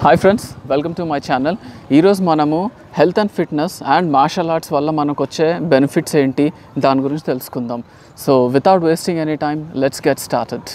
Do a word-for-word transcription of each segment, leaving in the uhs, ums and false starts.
Hi friends, welcome to my channel. ఈరోజు మనము health and fitness and martial arts వల్ల మనకు వచ్చే బెనిఫిట్స్ ఏంటి దాని గురించి తెలుసుకుందాం. So without wasting any time, let's get started.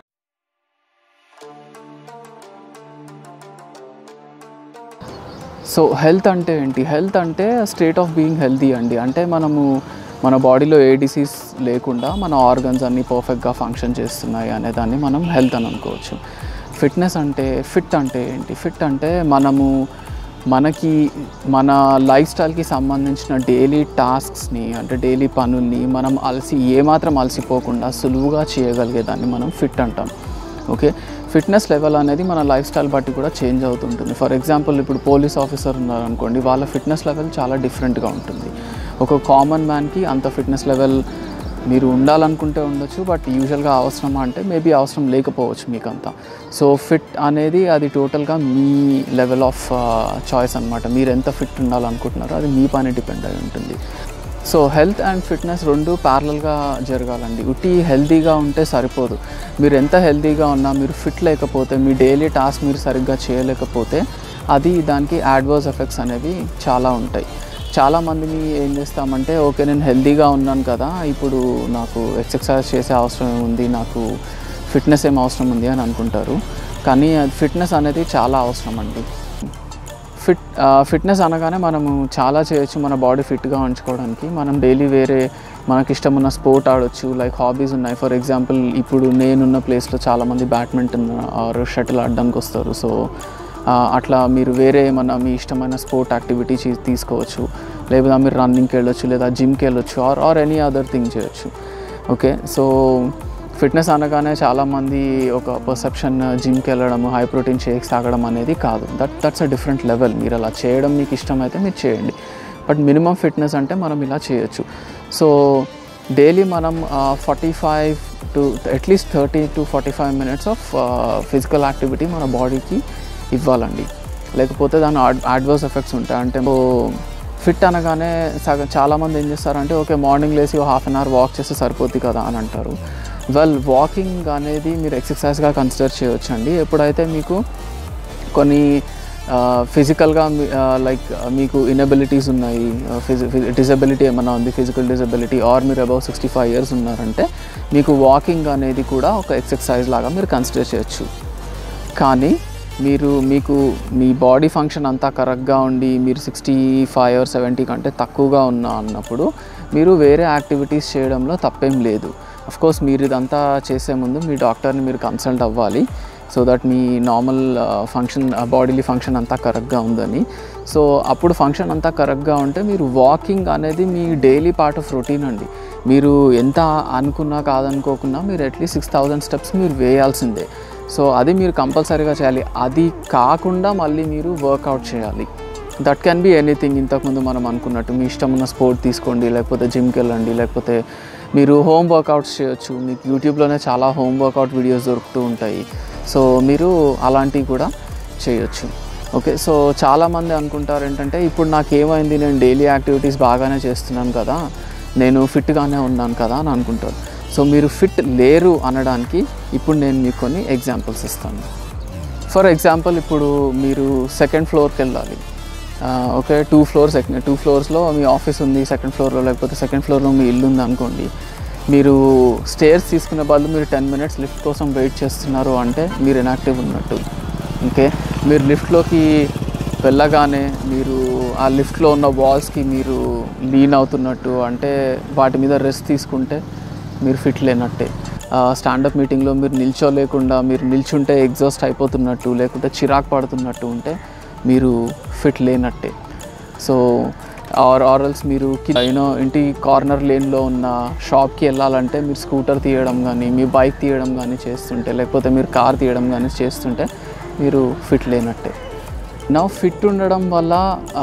So health అంటే ఏంటి? హెల్త్ అంటే స్టేట్ ఆఫ్ బీయింగ్ హెల్తీ అండి. అంటే మనము మన బాడీలో ఏ డిసీజ్ లేకుండా మన ఆర్గన్స్ అన్నీ పర్ఫెక్ట్గా ఫంక్షన్ చేస్తున్నాయి అనే దాన్ని మనం హెల్త్ అని అనుకోవచ్చు. ఫిట్నెస్ అంటే ఫిట్ అంటే ఏంటి? ఫిట్ అంటే మనము మనకి మన లైఫ్ స్టైల్కి సంబంధించిన డైలీ టాస్క్స్ని అంటే డైలీ పనుల్ని మనం అలసి ఏమాత్రం అలసిపోకుండా సులువుగా చేయగలిగేదాన్ని మనం ఫిట్ అంటాం. ఓకే, ఫిట్నెస్ లెవెల్ అనేది మన లైఫ్ స్టైల్ బట్టి కూడా చేంజ్ అవుతుంటుంది. ఫర్ ఎగ్జాంపుల్, ఇప్పుడు పోలీస్ ఆఫీసర్ ఉన్నారనుకోండి, వాళ్ళ ఫిట్నెస్ లెవెల్ చాలా డిఫరెంట్గా ఉంటుంది. ఒక కామన్ మ్యాన్కి అంత ఫిట్నెస్ లెవెల్ మీరు ఉండాలనుకుంటే ఉండొచ్చు, బట్ యూజువల్గా అవసరమా అంటే మేబీ అవసరం లేకపోవచ్చు మీకంతా. సో ఫిట్ అనేది అది టోటల్గా మీ లెవెల్ ఆఫ్ చాయిస్ అనమాట. మీరు ఎంత ఫిట్ ఉండాలనుకుంటున్నారో అది మీ పైన డిపెండ్ అయి ఉంటుంది. సో హెల్త్ అండ్ ఫిట్నెస్ రెండు ప్యారలల్గా జరగాలండి. ఉట్టి హెల్తీగా ఉంటే సరిపోదు. మీరు ఎంత హెల్తీగా ఉన్నా మీరు ఫిట్ లేకపోతే, మీ డైలీ టాస్క్ మీరు సరిగ్గా చేయలేకపోతే అది దానికి యాడ్వర్స్ ఎఫెక్ట్స్ అనేవి చాలా ఉంటాయి. చాలామందిని ఏం చేస్తామంటే, ఓకే నేను హెల్తీగా ఉన్నాను కదా, ఇప్పుడు నాకు ఎక్సర్సైజ్ చేసే అవసరం ఏముంది, నాకు ఫిట్నెస్ ఏం అవసరం ఉంది అని అనుకుంటారు. కానీ ఫిట్నెస్ అనేది చాలా అవసరం అండి. ఫిట్ ఫిట్నెస్ అనగానే మనము చాలా చేయొచ్చు మన బాడీ ఫిట్గా ఉంచుకోవడానికి. మనం డైలీ వేరే మనకి ఇష్టం ఉన్న స్పోర్ట్ ఆడొచ్చు, లైక్ హాబీస్ ఉన్నాయి. ఫర్ ఎగ్జాంపుల్, ఇప్పుడు నేనున్న ప్లేస్లో చాలామంది బ్యాడ్మింటన్ ఆర్ షటిల్ ఆడడానికి వస్తారు. సో అట్లా మీరు వేరే ఏమన్నా మీ ఇష్టమైన స్పోర్ట్ యాక్టివిటీ తీసుకోవచ్చు, లేదా మీరు రన్నింగ్కి వెళ్ళొచ్చు, లేదా జిమ్కి వెళ్ళొచ్చు, or or any other thing చేయొచ్చు. ఓకే, సో ఫిట్నెస్ అనగానే చాలామంది ఒక పర్సెప్షన్ జిమ్కి వెళ్ళడం, హై ప్రోటీన్ షేక్స్ తాగడం అనేది కాదు. That that's a different level. మీరు అలా చేయడం మీకు ఇష్టమైతే మీరు చేయండి, బట్ మినిమం ఫిట్నెస్ అంటే మనం ఇలా చేయొచ్చు. సో డైలీ మనం forty five to at least thirty to forty five minutes of physical activity మన బాడీకి ఇవ్వాలండి, లేకపోతే దాని అడ్వర్స్ ఎఫెక్ట్స్ ఉంటాయి. అంటే ఫిట్ అనగానే సగం చాలామంది ఏం చేస్తారంటే, ఓకే మార్నింగ్ లేసి హాఫ్ అన్ అవర్ వాక్ చేస్తే సరిపోద్ది కదా అని అంటారు. వెల్, వాకింగ్ అనేది మీరు ఎక్సర్సైజ్గా కన్సిడర్ చేయొచ్చు అండి. ఎప్పుడైతే మీకు కొన్ని ఫిజికల్గా లైక్ మీకు ఇనబిలిటీస్ ఉన్నాయి, ఫిజి డిజబిలిటీ ఏమైనా ఉంది, ఫిజికల్ డిజబిలిటీ, ఆర్ మీరు అబౌవ్ సిక్స్టీ ఫైవ్ ఇయర్స్ ఉన్నారంటే మీకు వాకింగ్ అనేది కూడా ఒక ఎక్సర్సైజ్ లాగా మీరు కన్సిడర్ చేయొచ్చు. కానీ మీరు మీకు మీ బాడీ ఫంక్షన్ అంతా కరెక్ట్గా ఉండి మీరు సిక్స్టీ ఫైవ్ ఆర్ సెవెంటీ కంటే తక్కువగా ఉన్నా అన్నప్పుడు మీరు వేరే యాక్టివిటీస్ చేయడంలో తప్పేం లేదు. అఫ్కోర్స్ మీరు ఇదంతా చేసే ముందు మీ డాక్టర్ని మీరు కన్సల్ట్ అవ్వాలి, సో దట్ మీ నార్మల్ ఫంక్షన్ బాడీలీ ఫంక్షన్ అంతా కరెక్ట్గా ఉందని. సో అప్పుడు ఫంక్షన్ అంతా కరెక్ట్గా ఉంటే మీరు వాకింగ్ అనేది మీ డైలీ పార్ట్ ఆఫ్ రొటీన్ అండి. మీరు ఎంత అనుకున్నా కాదనుకోకున్నా మీరు అట్లీస్ట్ సిక్స్ థౌజండ్ స్టెప్స్ మీరు వేయాల్సిందే. సో అది మీరు కంపల్సరీగా చేయాలి. అది కాకుండా మళ్ళీ మీరు వర్కౌట్ చేయాలి. That can be anything. ఇంతకుముందు మనం అనుకున్నట్టు మీ ఇష్టం ఉన్న స్పోర్ట్ తీసుకోండి, లేకపోతే జిమ్కి వెళ్ళండి, లేకపోతే మీరు హోమ్ వర్కౌట్స్ చేయొచ్చు. మీకు యూట్యూబ్లోనే చాలా హోమ్ వర్కౌట్ వీడియోస్ దొరుకుతూ ఉంటాయి. సో మీరు అలాంటివి కూడా చేయొచ్చు. ఓకే, సో చాలామంది అనుకుంటారు ఏంటంటే, ఇప్పుడు నాకేమైంది, నేను డైలీ యాక్టివిటీస్ బాగానే చేస్తున్నాను కదా, నేను ఫిట్గానే ఉన్నాను కదా అని అనుకుంటారు. సో మీరు ఫిట్ లేరు అనడానికి ఇప్పుడు నేను మీకు కొన్ని ఎగ్జాంపుల్స్ ఇస్తాను. ఫర్ ఎగ్జాంపుల్, ఇప్పుడు మీరు సెకండ్ ఫ్లోర్కి వెళ్ళాలి. ఓకే, టూ ఫ్లోర్స్ టూ ఫ్లోర్స్లో మీ ఆఫీస్ ఉంది, సెకండ్ ఫ్లోర్లో, లేకపోతే సెకండ్ ఫ్లోర్లో మీ ఇల్లు ఉంది అనుకోండి. మీరు స్టేర్స్ తీసుకునే బదులు మీరు టెన్ మినిట్స్ లిఫ్ట్ కోసం వెయిట్ చేస్తున్నారు అంటే మీరు ఇన్యాక్టివ్ ఉన్నట్టు. ఓకే, మీరు లిఫ్ట్లోకి వెళ్ళగానే మీరు ఆ లిఫ్ట్లో ఉన్న వాల్స్కి మీరు లీన్ అవుతున్నట్టు, అంటే వాటి మీద రెస్ట్ తీసుకుంటే మీరు ఫిట్ లేనట్టే. స్టాండప్ మీటింగ్లో మీరు నిల్చోలేకుండా మీరు నిల్చుంటే ఎగ్జాస్ట్ అయిపోతున్నట్టు, లేకుంటే చిరాకు పడుతున్నట్టు ఉంటే మీరు ఫిట్ లేనట్టే. సో ఆర్ ఆర్ఎల్స్ మీరు యూనో ఇంటి కార్నర్ లేన్లో ఉన్న షాప్కి వెళ్ళాలంటే మీరు స్కూటర్ తీయడం కానీ, మీ బైక్ తీయడం కానీ చేస్తుంటే, లేకపోతే మీరు కార్ తీయడం కానీ చేస్తుంటే మీరు ఫిట్ లేనట్టే. నా ఫిట్ ఉండడం వల్ల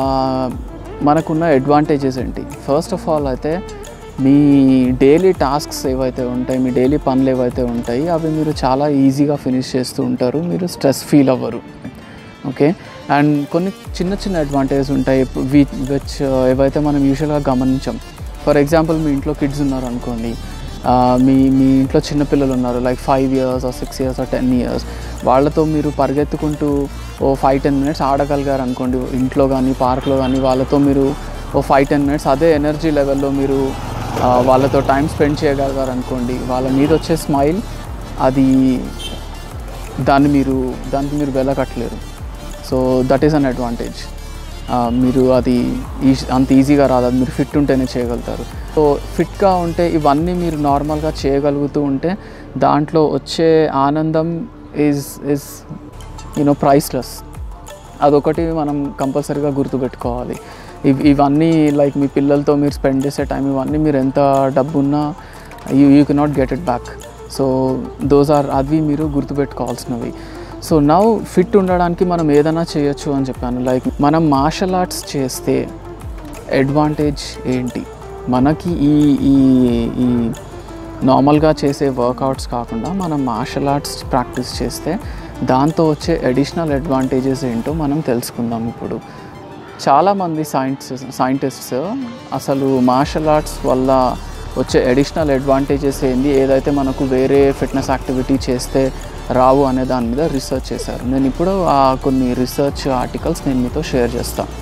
మనకున్న అడ్వాంటేజెస్ ఏంటి? ఫస్ట్ ఆఫ్ ఆల్ అయితే మీ డైలీ టాస్క్స్ ఏవైతే ఉంటాయి, మీ డైలీ పనులు ఏవైతే ఉంటాయి, అవి మీరు చాలా ఈజీగా ఫినిష్ చేస్తూ ఉంటారు. మీరు స్ట్రెస్ ఫీల్ అవ్వరు. ఓకే, అండ్ కొన్ని చిన్న చిన్న అడ్వాంటేజెస్ ఉంటాయి విచ్ ఏవైతే మనం యూజువల్గా గమనించాం. ఫర్ ఎగ్జాంపుల్, మీ ఇంట్లో కిడ్స్ ఉన్నారు అనుకోండి, మీ మీ ఇంట్లో చిన్నపిల్లలు ఉన్నారు, like five years or six years or ten years, వాళ్ళతో మీరు పరిగెత్తుకుంటూ ఓ ఫైవ్ టెన్ మినిట్స్ ఆడగలిగారు అనుకోండి ఇంట్లో కానీ పార్క్లో కానీ, వాళ్ళతో మీరు ఓ ఫైవ్ టెన్ మినిట్స్ అదే ఎనర్జీ లెవెల్లో మీరు వాళ్ళతో టైం స్పెండ్ చేయగలిగారు అనుకోండి, వాళ్ళ మీద వచ్చే స్మైల్ అది దాన్ని మీరు దానికి మీరు వెలకట్టలేరు. So that is an advantage. మీరు అది ఈజీ అంత ఈజీగా రాదు, అది మీరు ఫిట్ ఉంటేనే చేయగలుగుతారు. సో ఫిట్గా ఉంటే ఇవన్నీ మీరు నార్మల్గా చేయగలుగుతూ ఉంటే దాంట్లో వచ్చే ఆనందం ఈజ్ ఈజ్ యూనో ప్రైస్లెస్. అదొకటి మనం కంపల్సరీగా గుర్తుపెట్టుకోవాలి. ఇవి ఇవన్నీ లైక్ మీ పిల్లలతో మీరు స్పెండ్ చేసే టైం, ఇవన్నీ మీరు ఎంత డబ్బు ఉన్నా you you cannot get it back. So those are అవి మీరు గుర్తుపెట్టుకోవాల్సినవి. సో నౌ ఫిట్ ఉండడానికి మనం ఏదైనా చేయొచ్చు అని చెప్పాను. లైక్ మనం మార్షల్ ఆర్ట్స్ చేస్తే అడ్వాంటేజ్ ఏంటి మనకి? ఈ ఈ ఈ నార్మల్గా చేసే వర్కౌట్స్ కాకుండా మనం మార్షల్ ఆర్ట్స్ ప్రాక్టీస్ చేస్తే దాంతో వచ్చే అడిషనల్ అడ్వాంటేజెస్ ఏంటో మనం తెలుసుకుందాం ఇప్పుడు. చాలామంది సైంటిస్ట్ సైంటిస్ట్స్ అసలు మార్షల్ ఆర్ట్స్ వల్ల వచ్చే అడిషనల్ అడ్వాంటేజెస్ ఏంది, ఏదైతే మనకు వేరే ఫిట్నెస్ యాక్టివిటీ చేస్తే రావు అనే దాని మీద రీసెర్చ్ చేశారు. నేను ఇప్పుడు కొన్ని రీసెర్చ్ ఆర్టికల్స్ నేను మీతో షేర్ చేస్తాను.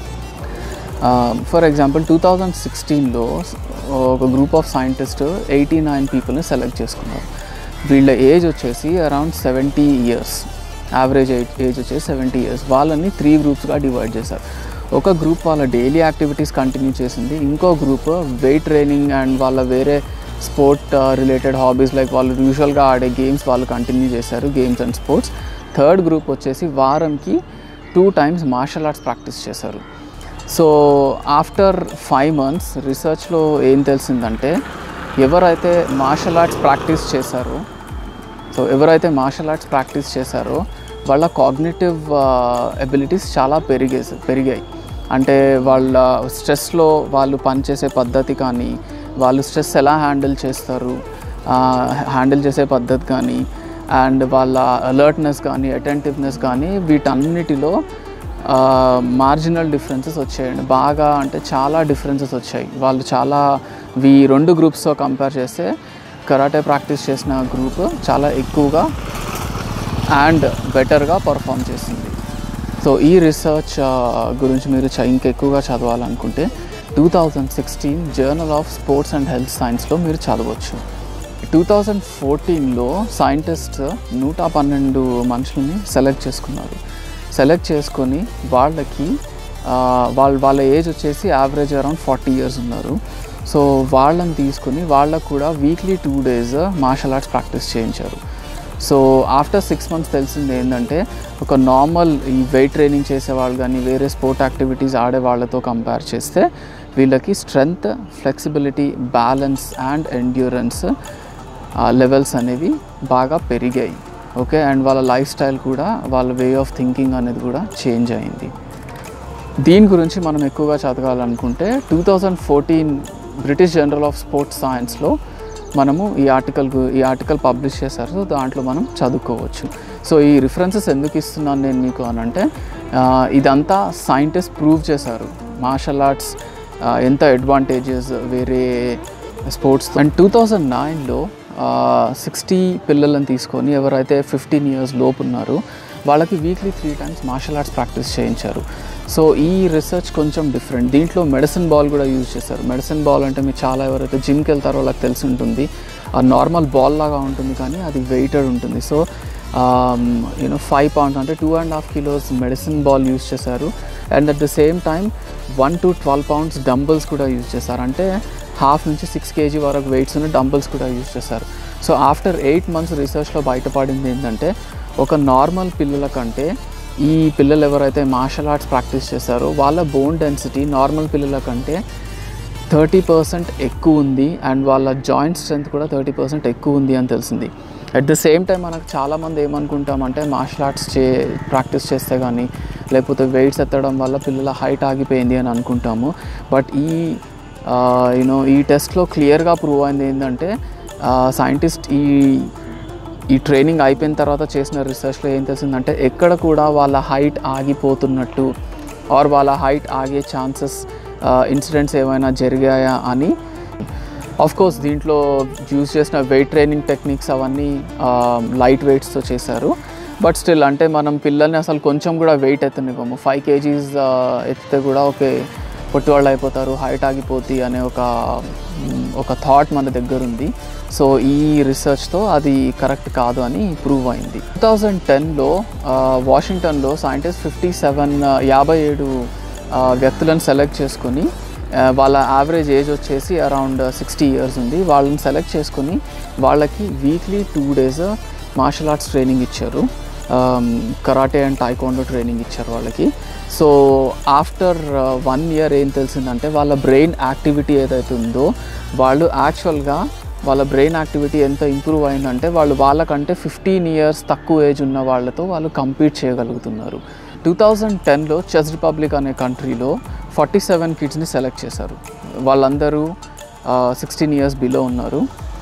ఫర్ ఎగ్జాంపుల్ టూ థౌజండ్ సిక్స్టీన్లో ఒక group of scientist eighty nine పీపుల్ని సెలెక్ట్ చేసుకున్నారు. వీళ్ళ ఏజ్ వచ్చేసి around seventy years, average age వచ్చేసి సెవెంటీ ఇయర్స్. వాళ్ళని త్రీ గ్రూప్స్గా డివైడ్ చేశారు. ఒక గ్రూప్ వాళ్ళ డైలీ యాక్టివిటీస్ కంటిన్యూ చేసింది, ఇంకో గ్రూప్ వెయిట్ ట్రైనింగ్ అండ్ వాళ్ళ వేరే స్పోర్ట్ రిలేటెడ్ హాబీస్ లైక్ వాళ్ళు యూజువల్గా ఆడే గేమ్స్ వాళ్ళు కంటిన్యూ చేశారు, games and sports. Third group వచ్చేసి వారంకి two times martial arts practice చేశారు. సో ఆఫ్టర్ ఫైవ్ మంత్స్ రీసెర్చ్లో ఏం తెలిసిందంటే ఎవరైతే మార్షల్ ఆర్ట్స్ ప్రాక్టీస్ చేశారో సో ఎవరైతే మార్షల్ ఆర్ట్స్ ప్రాక్టీస్ చేశారో వాళ్ళ కాగ్నిటివ్ ఎబిలిటీస్ చాలా పెరిగే పెరిగాయి అంటే వాళ్ళ స్ట్రెస్లో వాళ్ళు పనిచేసే పద్ధతి కానీ, వాళ్ళు స్ట్రెస్ ఎలా హ్యాండిల్ చేస్తారు హ్యాండిల్ చేసే పద్ధతి కానీ, అండ్ వాళ్ళ అలర్ట్నెస్ కానీ, అటెంటివ్నెస్ కానీ, వీటన్నిటిలో మార్జినల్ డిఫరెన్సెస్ వచ్చాయండి. బాగా అంటే చాలా డిఫరెన్సెస్ వచ్చాయి. వాళ్ళు చాలా ఈ రెండు గ్రూప్స్తో కంపేర్ చేస్తే కరాటే ప్రాక్టీస్ చేసిన గ్రూప్ చాలా ఎక్కువగా అండ్ బెటర్గా పర్ఫామ్ చేసింది. సో ఈ రీసెర్చ్ గురించి మీరు ఇంకెక్కువగా చదవాలనుకుంటే two thousand sixteen journal of sports and health సైన్స్లో మీరు చదవచ్చు. టూ థౌజండ్ ఫోర్టీన్లో సైంటిస్ట్ నూట పన్నెండు మనుషులని సెలెక్ట్ చేసుకున్నారు. సెలెక్ట్ చేసుకొని వాళ్ళకి వాళ్ళ వాళ్ళ ఏజ్ వచ్చేసి యావరేజ్ అరౌండ్ ఫార్టీ ఇయర్స్ ఉన్నారు. సో వాళ్ళని తీసుకుని వాళ్ళకు కూడా weekly two days martial arts practice చేయించారు. సో ఆఫ్టర్ సిక్స్ మంత్స్ తెలిసింది ఏంటంటే ఒక నార్మల్ ఈ వెయిట్ ట్రైనింగ్ చేసేవాళ్ళు కానీ వేరే స్పోర్ట్ యాక్టివిటీస్ ఆడే వాళ్ళతో కంపేర్ చేస్తే వీళ్ళకి strength, flexibility, balance and endurance levels అనేవి బాగా పెరిగాయి. ఓకే, అండ్ వాళ్ళ లైఫ్ స్టైల్ కూడా, వాళ్ళ వే ఆఫ్ థింకింగ్ అనేది కూడా చేంజ్ అయింది. దీని గురించి మనం ఎక్కువగా చదవాలనుకుంటే two thousand fourteen British journal of sports సైన్స్లో మనము ఈ ఆర్టికల్ ఈ ఆర్టికల్ పబ్లిష్ చేశారు. సో దాంట్లో మనం చదువుకోవచ్చు. సో ఈ రిఫరెన్సెస్ ఎందుకు ఇస్తున్నాను నేను మీకు అని అంటే ఇదంతా సైంటిస్ట్ ప్రూవ్ చేశారు మార్షల్ ఆర్ట్స్ ఎంత అడ్వాంటేజెస్ వేరే స్పోర్ట్స్. అండ్ టూ థౌజండ్ నైన్లో సిక్స్టీ పిల్లలను తీసుకొని ఎవరైతే ఫిఫ్టీన్ ఇయర్స్ లోపు ఉన్నారో వాళ్ళకి weekly three times martial arts practice చేయించారు. సో ఈ రీసెర్చ్ కొంచెం డిఫరెంట్. దీంట్లో మెడిసిన్ బాల్ కూడా యూజ్ చేశారు. మెడిసిన్ బాల్ అంటే మీరు చాలా ఎవరైతే జిమ్కి వెళ్తారో వాళ్ళకి తెలిసి ఉంటుంది. ఆ నార్మల్ బాల్ లాగా ఉంటుంది కానీ అది వెయిటెడ్ ఉంటుంది. సో యూనో ఫైవ్ పౌండ్స్ అంటే two and half kilos medicine ball use చేశారు. And at the same time one to twelve pounds dumbbells కూడా యూజ్ చేశారు. అంటే హాఫ్ నుంచి సిక్స్ కేజీ వరకు వెయిట్స్ ఉన్న డంబుల్స్ కూడా యూజ్ చేశారు. సో ఆఫ్టర్ ఎయిట్ మంత్స్ రీసెర్చ్లో బయటపడింది ఏంటంటే ఒక నార్మల్ పిల్లల కంటే ఈ పిల్లలు ఎవరైతే మార్షల్ ఆర్ట్స్ ప్రాక్టీస్ చేశారో వాళ్ళ బోన్ డెన్సిటీ నార్మల్ పిల్లల కంటే థర్టీ పర్సెంట్ ఎక్కువ ఉంది. అండ్ వాళ్ళ జాయింట్ స్ట్రెంత్ కూడా థర్టీ పర్సెంట్ ఎక్కువ ఉంది అని తెలిసింది. అట్ ద సేమ్ టైం మనకు చాలామంది ఏమనుకుంటామంటే మార్షల్ ఆర్ట్స్ చే ప్రాక్టీస్ చేస్తే కానీ లేకపోతే వెయిట్స్ ఎత్తడం వల్ల పిల్లల హైట్ ఆగిపోయింది అని అనుకుంటాము. బట్ ఈ యూనో ఈ టెస్ట్లో క్లియర్గా ప్రూవ్ అయింది ఏంటంటే సైంటిస్ట్ ఈ ఈ ట్రైనింగ్ అయిపోయిన తర్వాత చేసిన రీసెర్చ్లో ఏం తెలిసిందంటే ఎక్కడ కూడా వాళ్ళ హైట్ ఆగిపోతున్నట్టు ఆర్ వాళ్ళ హైట్ ఆగే ఛాన్సెస్ ఇన్సిడెంట్స్ ఏమైనా జరిగాయా అని. ఆఫ్ కోర్స్ దీంట్లో యూజ్ చేసిన వెయిట్ ట్రైనింగ్ టెక్నిక్స్ అవన్నీ లైట్ వెయిట్స్తో చేశారు. బట్ స్టిల్ అంటే మనం పిల్లల్ని అసలు కొంచెం కూడా వెయిట్ ఎత్తనివ్వము. ఫైవ్ కేజీస్ ఎత్తితే కూడా ఓకే పొట్టివాళ్ళు అయిపోతారు, హైట్ ఆగిపోతుంది అనే ఒక ఒక థాట్ మన దగ్గర ఉంది. సో ఈ రీసెర్చ్తో అది కరెక్ట్ కాదు అని ప్రూవ్ అయింది. టూ థౌజండ్ టెన్లో వాషింగ్టన్లో సైంటిస్ట్ ఫిఫ్టీ సెవెన్ యాభై ఏడు వ్యక్తులను సెలెక్ట్ చేసుకొని వాళ్ళ యావరేజ్ ఏజ్ వచ్చేసి అరౌండ్ సిక్స్టీ ఇయర్స్ ఉంది. వాళ్ళని సెలెక్ట్ చేసుకొని వాళ్ళకి weekly two days martial arts training ఇచ్చారు. కరాటే అండ్ టైకోండో ట్రైనింగ్ ఇచ్చారు వాళ్ళకి. సో ఆఫ్టర్ వన్ ఇయర్ ఏం తెలిసిందంటే వాళ్ళ బ్రెయిన్ యాక్టివిటీ ఏదైతే ఉందో వాళ్ళు యాక్చువల్గా వాళ్ళ బ్రెయిన్ యాక్టివిటీ ఎంత ఇంప్రూవ్ అయిందంటే వాళ్ళు వాళ్ళకంటే ఫిఫ్టీన్ ఇయర్స్ తక్కువ ఏజ్ ఉన్న వాళ్ళతో వాళ్ళు కంపీట్ చేయగలుగుతున్నారు. టూ థౌజండ్ టెన్లో చెస్ రిపబ్లిక్ అనే కంట్రీలో ఫార్టీ సెవెన్ కిడ్స్ని సెలెక్ట్ చేశారు. వాళ్ళందరూ సిక్స్టీన్ ఇయర్స్ బిలో ఉన్నారు.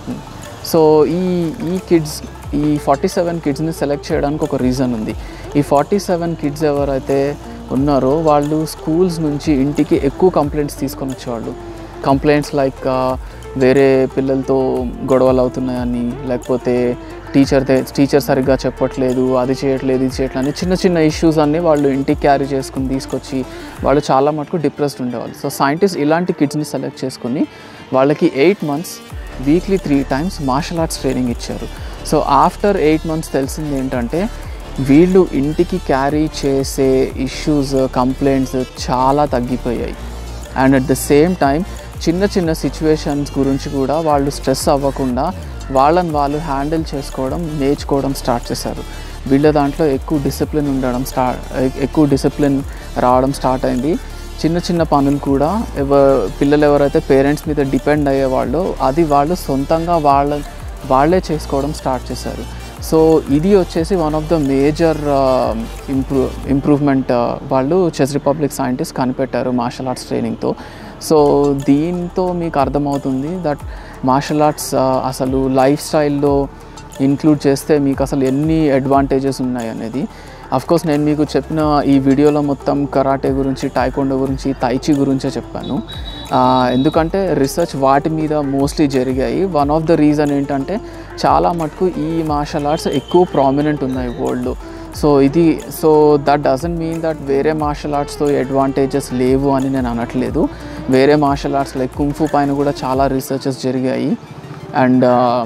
సో ఈ ఈ కిడ్స్ ఈ ఫార్టీ సెవెన్ కిడ్స్ని సెలెక్ట్ చేయడానికి ఒక రీజన్ ఉంది. ఈ ఫార్టీ సెవెన్ కిడ్స్ ఎవరైతే ఉన్నారో వాళ్ళు స్కూల్స్ నుంచి ఇంటికి ఎక్కువ కంప్లైంట్స్ తీసుకొని వచ్చేవాళ్ళు. కంప్లైంట్స్ లైక్ వేరే పిల్లలతో గొడవలు అవుతున్నాయని, లేకపోతే టీచర్ టీచర్ సరిగ్గా చెప్పట్లేదు, అది చేయట్లేదు, ఇది చేయట్లేదు అని చిన్న చిన్న ఇష్యూస్ అన్నీ వాళ్ళు ఇంటికి క్యారీ చేసుకుని తీసుకొచ్చి వాళ్ళు చాలా మటుకు డిప్రెస్డ్ ఉండేవాళ్ళు. సో సైంటిస్ట్ ఇలాంటి కిడ్స్ని సెలెక్ట్ చేసుకుని వాళ్ళకి eight months weekly three times martial arts training ఇచ్చారు. సో ఆఫ్టర్ ఎయిట్ మంత్స్ తెలిసింది ఏంటంటే వీళ్ళు ఇంటికి క్యారీ చేసే ఇష్యూస్, కంప్లైంట్స్ చాలా తగ్గిపోయాయి. And at the same time చిన్న చిన్న సిచ్యువేషన్స్ గురించి కూడా వాళ్ళు స్ట్రెస్ అవ్వకుండా వాళ్ళని వాళ్ళు హ్యాండిల్ చేసుకోవడం నేర్చుకోవడం స్టార్ట్ చేశారు. వీళ్ళ దాంట్లో ఎక్కువ డిసిప్లిన్ ఉండడం స్టార్ట్ ఎక్కువ డిసిప్లిన్ రావడం స్టార్ట్ అయింది. చిన్న చిన్న పనులు కూడా ఎవ పిల్లలు ఎవరైతే పేరెంట్స్ మీద డిపెండ్ అయ్యేవాళ్ళో అది వాళ్ళు సొంతంగా వాళ్ళ వాళ్ళే చేసుకోవడం స్టార్ట్ చేశారు. సో ఇది వచ్చేసి one of the major improve improvement వాళ్ళు చెస్ రిపబ్లిక్ సైంటిస్ట్ కనిపెట్టారు మార్షల్ ఆర్ట్స్ ట్రైనింగ్తో. సో దీంతో మీకు అర్థమవుతుంది దట్ మార్షల్ ఆర్ట్స్ అసలు లైఫ్ స్టైల్లో ఇంక్లూడ్ చేస్తే మీకు అసలు ఎన్ని అడ్వాంటేజెస్ ఉన్నాయి అనేది. అఫ్కోర్స్ నేను మీకు చెప్పిన ఈ వీడియోలో మొత్తం కరాటే గురించి, టైకోండో గురించి, తైచి గురించే చెప్పాను. ఎందుకంటే రీసెర్చ్ వాటి మీద మోస్ట్లీ జరిగాయి. వన్ ఆఫ్ ద రీజన్ ఏంటంటే చాలా మటుకు ఈ మార్షల్ ఆర్ట్స్ ఎక్కువ ప్రామినెంట్ ఉన్నాయి వరల్డ్లో. సో ఇది so that doesn't mean that వేరే మార్షల్ ఆర్ట్స్తో అడ్వాంటేజెస్ లేవు అని నేను అనట్లేదు. వేరే మార్షల్ ఆర్ట్స్ లైక్ కుంఫు పైన కూడా చాలా రీసెర్చెస్ జరిగాయి అండ్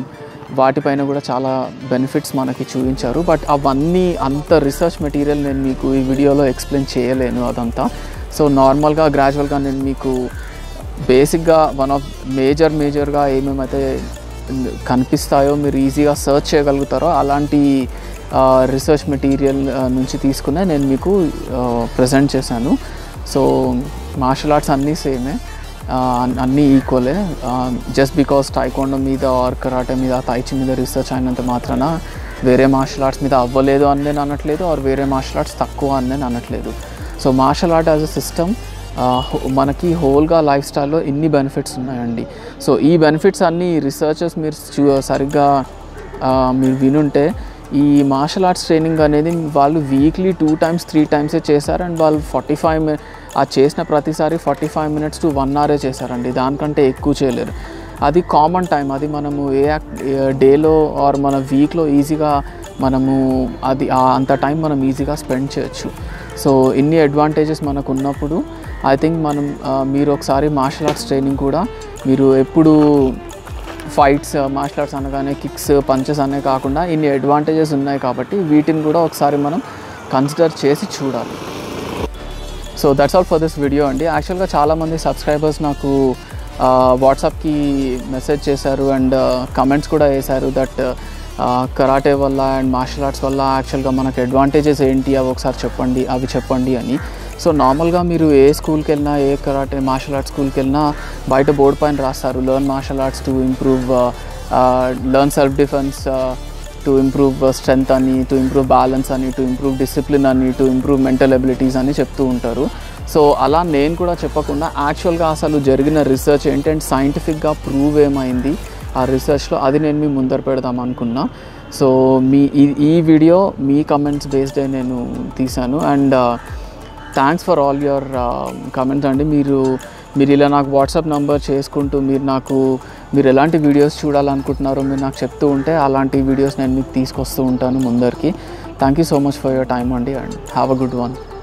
వాటిపైన కూడా చాలా బెనిఫిట్స్ మనకి చూపించారు. బట్ అవన్నీ అంత రీసెర్చ్ మెటీరియల్ నేను మీకు ఈ వీడియోలో ఎక్స్ప్లెయిన్ చేయలేను అదంతా. సో నార్మల్గా గ్రాడ్యువల్గా నేను మీకు బేసిక్గా వన్ ఆఫ్ మేజర్ మేజర్గా ఏమేమైతే కనిపిస్తాయో మీరు ఈజీగా సర్చ్ చేయగలుగుతారో అలాంటి రీసెర్చ్ మెటీరియల్ నుంచి తీసుకునే నేను మీకు ప్రజెంట్ చేశాను. సో మార్షల్ ఆర్ట్స్ అన్నీ సేమే, అన్నీ ఈక్వలే. జస్ట్ బికాస్ టైకోండో మీద ఆర్ కరాటే మీద, తైచి మీద రీసెర్చ్ అయినంత మాత్రాన వేరే మార్షల్ ఆర్ట్స్ మీద అవ్వలేదు అని నేను అనట్లేదు, ఆర్ వేరే మార్షల్ ఆర్ట్స్ తక్కువ అని నేను అనట్లేదు. So martial art as a system మనకి హోల్గా లైఫ్ స్టైల్లో ఇన్ని బెనిఫిట్స్ ఉన్నాయండి. సో ఈ బెనిఫిట్స్ అన్నీ రీసెర్చర్స్ మీరు సరిగ్గా మీరు వినుంటే ఈ మార్షల్ ఆర్ట్స్ ట్రైనింగ్ అనేది వాళ్ళు వీక్లీ టూ టైమ్స్ త్రీ టైమ్సే చేశారు. అండ్ వాళ్ళు ఫార్టీ ఫైవ్ మి ఆ చేసిన ప్రతిసారి forty five minutes to one అవరే చేశారండి, దానికంటే ఎక్కువ చేయలేరు. అది కామన్ టైం, అది మనము ఏ డేలో ఆర్ మన వీక్లో ఈజీగా మనము అది అంత టైం మనం ఈజీగా స్పెండ్ చేయొచ్చు. సో ఇన్ని అడ్వాంటేజెస్ మనకు ఉన్నప్పుడు ఐ థింక్ మనం మీరు ఒకసారి మార్షల్ ఆర్ట్స్ ట్రైనింగ్ కూడా మీరు ఎప్పుడు ఫైట్స్ మార్షల్ ఆర్ట్స్ అనగానే కిక్స్ పంచెస్ అనే కాకుండా ఇన్ని అడ్వాంటేజెస్ ఉన్నాయి కాబట్టి వీటిని కూడా ఒకసారి మనం కన్సిడర్ చేసి చూడాలి. So that's all for this video అండి. యాక్చువల్గా చాలామంది సబ్స్క్రైబర్స్ నాకు వాట్సాప్కి మెసేజ్ చేశారు అండ్ కమెంట్స్ కూడా వేశారు దట్ కరాటే వల్ల అండ్ మార్షల్ ఆర్ట్స్ వల్ల యాక్చువల్గా మనకు అడ్వాంటేజెస్ ఏంటి అవి ఒకసారి చెప్పండి అవి చెప్పండి అని. సో నార్మల్గా మీరు ఏ స్కూల్కి వెళ్ళినా, ఏ కరాటే మార్షల్ ఆర్ట్స్ స్కూల్కి వెళ్ళినా బయట బోర్డు పైన రాస్తారు learn martial arts to improve learn self defence, to improve strength అని, టు ఇంప్రూవ్ బ్యాలెన్స్ అని, టు ఇంప్రూవ్ డిసిప్లిన్ అని, టు ఇంప్రూవ్ మెంటల్ ఎబిలిటీస్ అని చెప్తూ ఉంటారు. సో అలా నేను కూడా చెప్పకుండా యాక్చువల్గా అసలు జరిగిన రీసెర్చ్ ఏంటంటే సైంటిఫిక్గా ప్రూవ్ ఏమైంది ఆ రీసెర్చ్లో అది నేను మీ ముందర పెడదాం అనుకున్నా. సో మీ ఈ వీడియో మీ కమెంట్స్ బేస్డ్ నేను తీశాను and thanks for all your comments అండి. మీరు మీరు ఇలా నాకు వాట్సాప్ నంబర్ చేసుకుంటూ మీరు నాకు మీరు ఎలాంటి వీడియోస్ చూడాలనుకుంటున్నారో మీరు నాకు చెప్తూ ఉంటే అలాంటి వీడియోస్ నేను మీకు తీసుకొస్తూ ఉంటాను ముందరికి. Thank you so much for your time అండి, and have a good one.